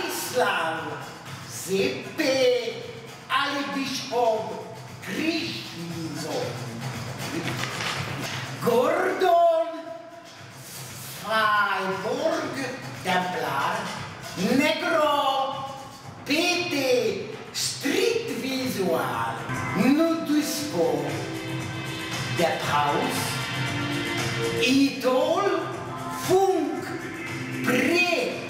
Stanislav, Sepe, ale Bischof Krishtinson, Gordon, Freiburg, Templar, Negro, Pete, Street Visual, Nudisco, der Paus, Idol, Funk, Break,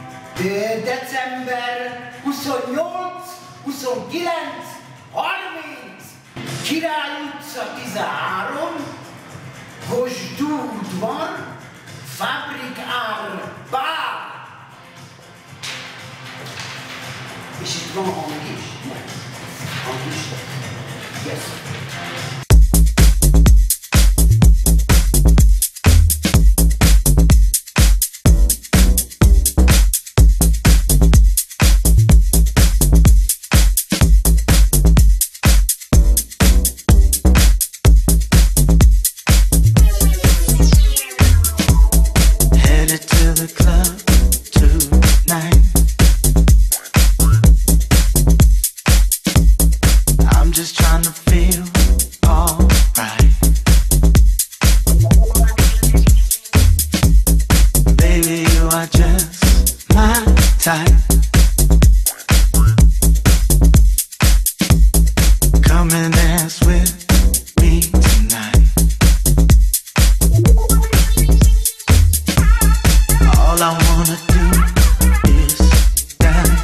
Dezember, Usonjoc, Usongilens, Hormins, Kirajutca 13, Hozsdú udvar, Fabrik Ár, Bár. És itt van hang is? Nem. Hang is? Yes. Just trying to feel alright. Baby, you are just my type. Come and dance with me tonight. All I wanna do is dance.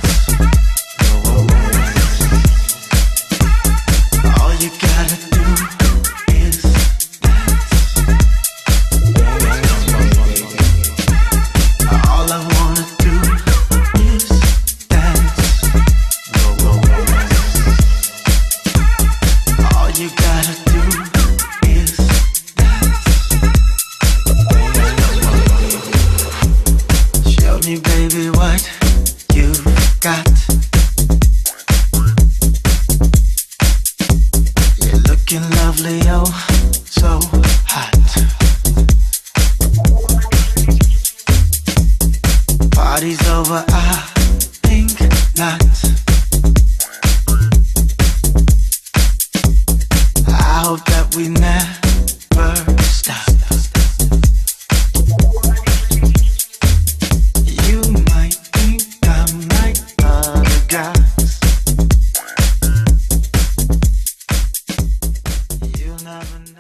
All you gotta do is dance. All I wanna do is dance. All you gotta do is dance. Show me, baby, what you've got. Looking lovely, oh, so hot. Party's over, I think not. I hope that we never stop. You might think I'm like other guys. You'll never know.